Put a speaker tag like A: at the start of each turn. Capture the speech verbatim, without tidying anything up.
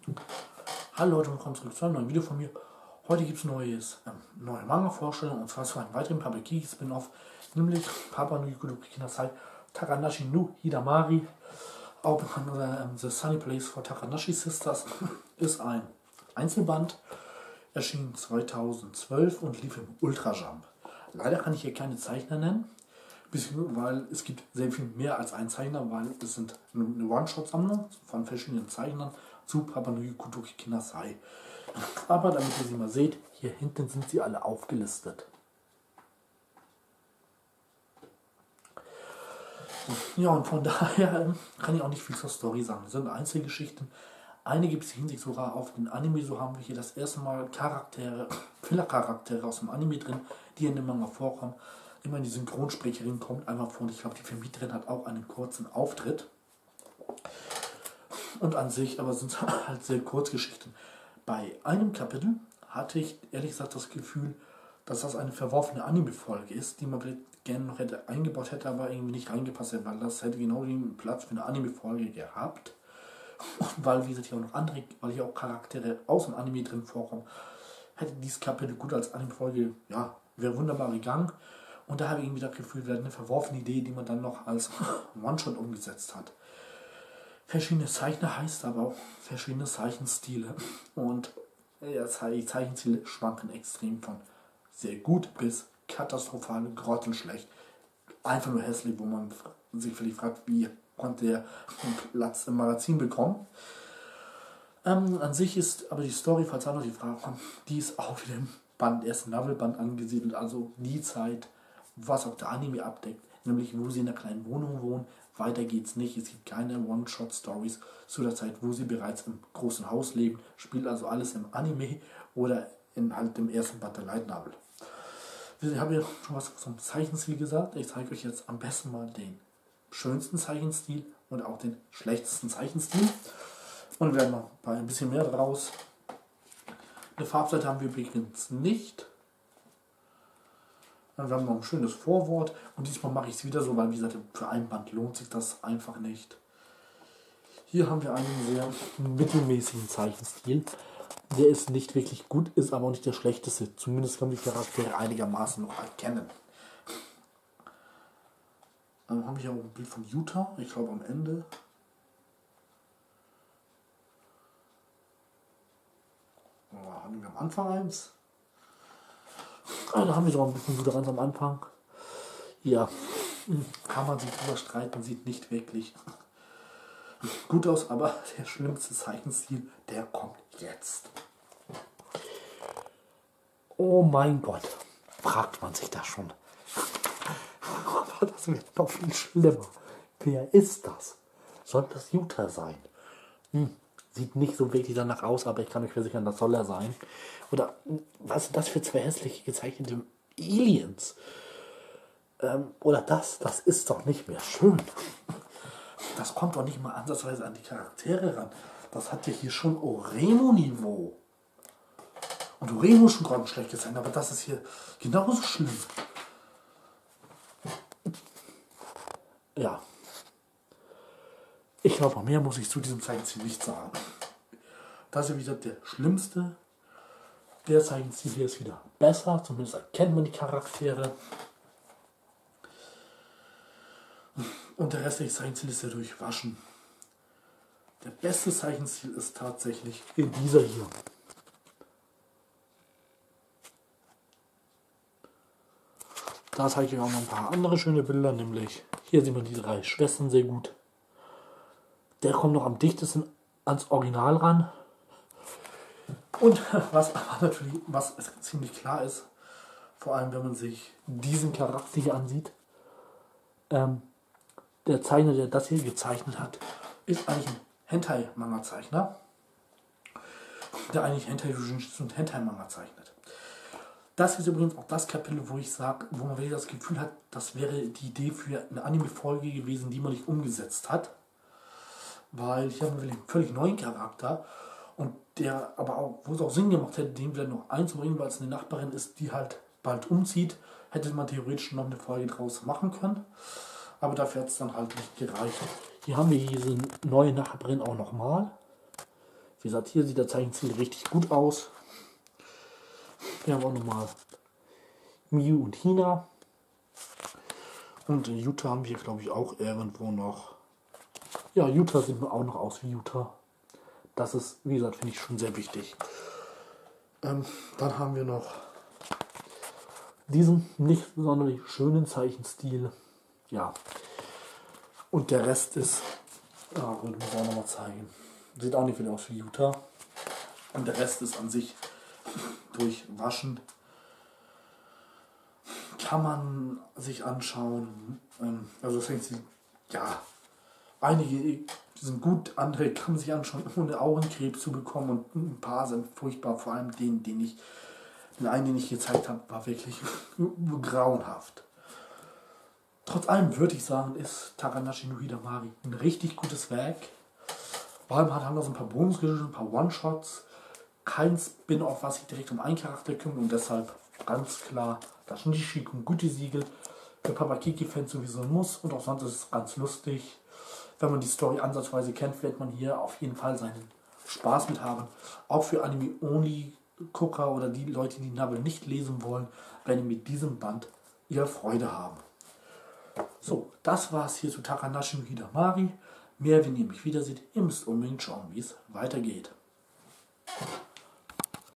A: Hallo Leute, willkommen zurück zu einem neuen Video von mir. Heute gibt es neues, ähm, neue Manga-Vorstellung, und zwar zu einem weiteren Pabekiki-Spin-Off, nämlich Papa no Yukudoki Kinasai Takanashi no Hidamari, auch bekannt unter ähm, The Sunny Place for Takanashi Sisters, ist ein Einzelband, erschien zweitausendzwölf und lief im Ultra Jump. Leider kann ich hier keine Zeichner nennen, weil es gibt sehr viel mehr als einen Zeichner, weil es sind eine One-Shot-Sammlung von verschiedenen Zeichnern zu Papa no Yukudoki Kinasai. Aber damit ihr sie mal seht, hier hinten sind sie alle aufgelistet. Ja, und von daher kann ich auch nicht viel zur Story sagen. Es sind Einzelgeschichten. Einige beziehen sich sogar auf den Anime. So haben wir hier das erste Mal Charaktere, Filler-Charaktere aus dem Anime drin, die in dem Manga vorkommen. Immer die Synchronsprecherin kommt einfach vor und ich glaube, die Vermieterin hat auch einen kurzen Auftritt. Und an sich aber sind es halt sehr Kurzgeschichten. Bei einem Kapitel hatte ich ehrlich gesagt das Gefühl, dass das eine verworfene Anime-Folge ist, die man vielleicht gerne noch hätte eingebaut hätte, aber irgendwie nicht reingepasst hätte, weil das hätte genau den Platz für eine Anime-Folge gehabt. Und weil, wie gesagt, hier auch noch andere, weil hier auch Charaktere aus dem Anime drin vorkommen, hätte dieses Kapitel gut als Anime-Folge, ja, wäre wunderbar gegangen. Und da habe ich irgendwie das Gefühl, wäre eine verworfene Idee, die man dann noch als One-Shot umgesetzt hat. Verschiedene Zeichner heißt aber auch verschiedene Zeichenstile. Und ja, die Zeichenstile schwanken extrem von sehr gut bis katastrophal, grottenschlecht. Einfach nur hässlich, wo man sich vielleicht fragt, wie konnte der Platz im Magazin bekommen. Ähm, an sich ist aber die Story, falls auch noch die Frage kommt, die ist auch wieder im Band, ersten Novelband angesiedelt, also die Zeit, was auch der Anime abdeckt, nämlich wo sie in einer kleinen Wohnung wohnen. Weiter geht's nicht, es gibt keine One-Shot-Stories zu der Zeit, wo sie bereits im großen Haus leben, spielt also alles im Anime oder in halt dem ersten Band der Light Novel. Ich habe ja schon was zum Zeichenstil gesagt, ich zeige euch jetzt am besten mal den schönsten Zeichenstil und auch den schlechtesten Zeichenstil und werden noch ein bisschen mehr draus. Eine Farbseite haben wir übrigens nicht. Dann haben wir noch ein schönes Vorwort und diesmal mache ich es wieder so, weil wie gesagt, für ein Band lohnt sich das einfach nicht. Hier haben wir einen sehr mittelmäßigen Zeichenstil. Der ist nicht wirklich gut, ist aber auch nicht der schlechteste. Zumindest kann man die Charaktere einigermaßen noch erkennen. Dann habe ich auch ein Bild von Yuta, ich glaube am Ende. Oh, haben wir am Anfang eins. Ah, da haben wir so ein bisschen Yuta ganz am Anfang. Ja, kann man sich drüber streiten, sieht nicht wirklich gut aus, aber der schlimmste Zeichenstil, der kommt jetzt. Oh mein Gott, fragt man sich das schon. Aber das wird noch viel schlimmer. Wer ist das? Soll das Yuta sein? Hm, sieht nicht so wirklich danach aus, aber ich kann euch versichern, das soll er sein. Oder was sind das für zwei hässliche gezeichnete Aliens? Ähm, oder das, das ist doch nicht mehr schön. Das kommt doch nicht mal ansatzweise an die Charaktere ran. Das hat ja hier schon Oremo-Niveau. Und Oremo ist schon gerade schlecht gezeichnet, aber das ist hier genauso schlimm. Ja. Ich glaube, mehr muss ich zu diesem Zeichenstil nicht sagen. Das ist wieder der schlimmste. Der Zeichenstil hier ist wieder besser, zumindest erkennt man die Charaktere. Und der restliche Zeichenstil ist ja durchwaschen. Der beste Zeichenstil ist tatsächlich dieser hier. Da zeige ich euch auch noch ein paar andere schöne Bilder, nämlich hier sieht man die drei Schwestern sehr gut. Der kommt noch am dichtesten ans Original ran. Und was aber natürlich, was ziemlich klar ist, vor allem wenn man sich diesen Charakter hier ansieht, ähm, der Zeichner, der das hier gezeichnet hat, ist eigentlich ein Hentai-Manga-Zeichner, der eigentlich Hentai-Jujutsu und Hentai-Manga zeichnet. Das ist übrigens auch das Kapitel, wo ich sage, wo man wirklich das Gefühl hat, das wäre die Idee für eine Anime-Folge gewesen, die man nicht umgesetzt hat. Weil hier haben wir einen völlig neuen Charakter und der aber auch, wo es auch Sinn gemacht hätte, den wieder noch einzubringen, weil es eine Nachbarin ist, die halt bald umzieht, hätte man theoretisch noch eine Folge draus machen können. Aber dafür hat es dann halt nicht gereicht. Hier haben wir diese neue Nachbarin auch nochmal. Wie gesagt, hier sieht der Zeichenstil richtig gut aus. Hier haben wir auch nochmal Miu und Hina. Und Yuta haben wir, glaube ich, auch irgendwo noch. Ja, Yuta sieht mir auch noch aus wie Yuta. Das ist, wie gesagt, finde ich schon sehr wichtig. Ähm, dann haben wir noch diesen nicht sonderlich schönen Zeichenstil. Ja. Und der Rest ist, ja, ich muss auch nochmal zeigen. Sieht auch nicht wieder aus wie Yuta. Und der Rest ist an sich durch Waschen. Kann man sich anschauen. Ähm, also das heißt, ja, einige sind gut, andere kann man sich anschauen, ohne Augenkrebs zu bekommen. Und ein paar sind furchtbar, vor allem den, den ich, den einen, den ich gezeigt habe, war wirklich grauenhaft. Trotz allem würde ich sagen, ist Takanashi no Hidamari ein richtig gutes Werk. Vor allem hat das ein paar Bonusgeschichten, ein paar One-Shots, kein Spin-Off, was sich direkt um einen Charakter kümmert und deshalb ganz klar das Nishikun-Guti-Siegel für Papa Kiki-Fans sowieso muss und auch sonst ist es ganz lustig. Wenn man die Story ansatzweise kennt, wird man hier auf jeden Fall seinen Spaß mit haben. Auch für Anime-Only-Gucker oder die Leute, die Novel nicht lesen wollen, werden mit diesem Band ihre Freude haben. So, das war es hier zu Takanashi no Hidamari. Mehr, wenn ihr mich wieder seht, ihr müsst unbedingt schauen, wie es weitergeht.